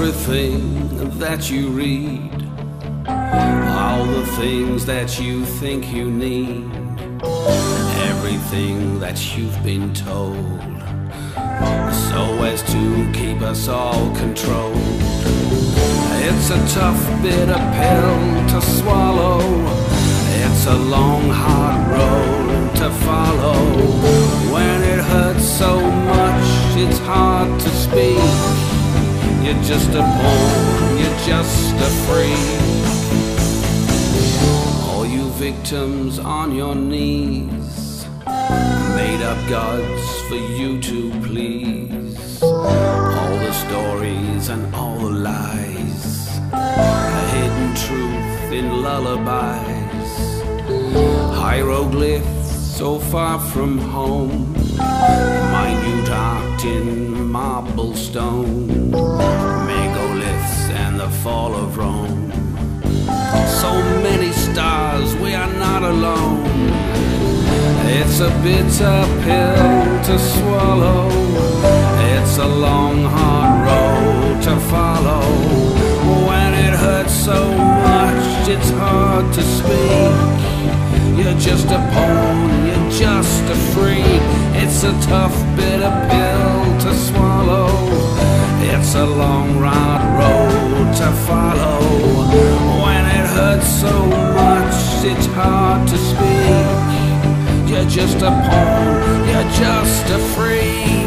everything that you read, all the things that you think you need, everything that you've been told, so as to keep us all controlled. It's a tough bitter pill to swallow, it's a long hard road to follow. When it hurts so much it's hard to speak, you're just a pawn, you're just a freak. All you victims on your knees, made up gods for you to please. All the stories and all the lies, a hidden truth in lullabies, hieroglyphs so far from home, minute art in marble stone, megaliths and the fall of Rome. So many stars, we are not alone. It's a bitter pill to swallow, it's a long hard road to follow. When it hurts so much it's hard to speak, you're just a pawn, you're just a freak. It's a tough bitter pill to swallow, it's a long hard road to follow. When it hurts so much it's hard to speak, you're just a pawn, you're just a freak.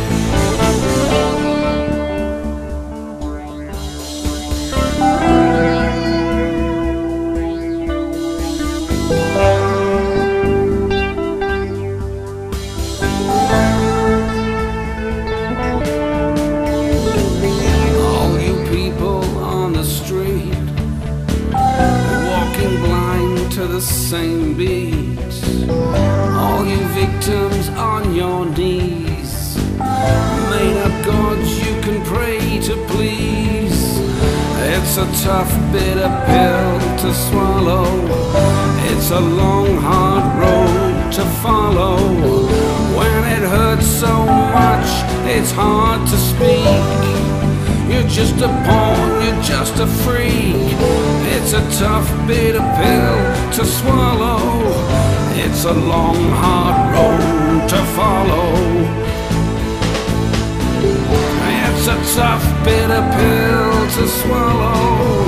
All you people on the street, walking blind to the same beat, all you victims on your knees, made up gods you can pray to please. It's a tough bitter pill to swallow, it's a long hard road to follow. When it hurts so much it's hard to speak, you're just a pawn, you're just a freak. It's a tough bitter pill to swallow, it's a long hard road to follow. It's a tough bitter pill to swallow.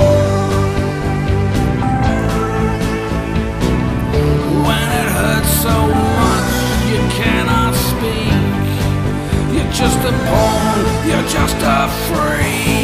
When it hurts so much you cannot speak, you're just a pawn, you're just a freak.